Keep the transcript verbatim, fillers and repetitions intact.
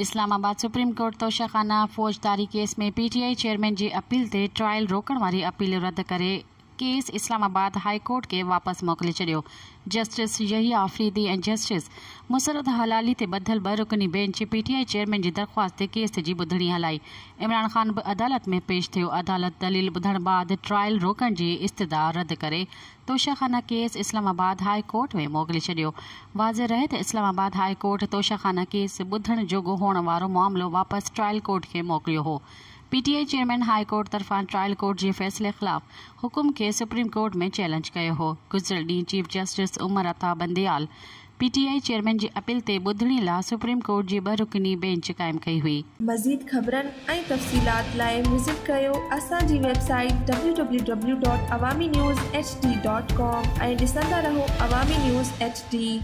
Islamabad supreme court Toshakhana फौजदारी case में PTI chairman जी अपील ते ट्रायल रोकण वारी अपील रद्द करे केस इस्लामाबाद हाई कोर्ट के वापस मोकले छॾियो। जस्टिस यहिया आफरीदी ऐं जस्टिस मुसरत हलाली ते ॿधल ॿ रुकनी बेंच पीटीआई चेयरमैन जी दरख़्वास्त ते केस जी ॿुधणी हलाई। इमरान ख़ान बि अदालत में पेश थियो। अदालत दलील ॿुधण बाद ट्रायल रोकण जी इस्तदा रद्द करे Toshakhana case Islamabad high court में मोकिले छॾियो। वाज़े रहे त Islamabad high court Toshakhana case ॿुधण जोॻो हुअण वारो मामिलो वापसि ट्रायल कोर्ट खे मोकिलियो हो। पीटीआई चेयरमैन हाई कोर्ट तरफ़ां ट्रायल कोर्ट जे फ़ैसिले ख़िलाफ़ हुकुम खे सुप्रीम कोर्ट में चैलेंज कयो हो। गुज़िरियल ॾींहुं chief justice Umar Ata Bandial PTI chairman जी अपील ते ॿुधणी लाइ सुप्रीम कोर्ट जी ॿ रुकनी बेंच क़ाइमु कई हुई। मज़ीद ख़बरनि ऐं तफ़सीलात लाइ विज़िट कयो असांजी website W W W dot Awami news H D dot com ऐं ॾिसंदा रहो अवामी न्यूज़ एच डी।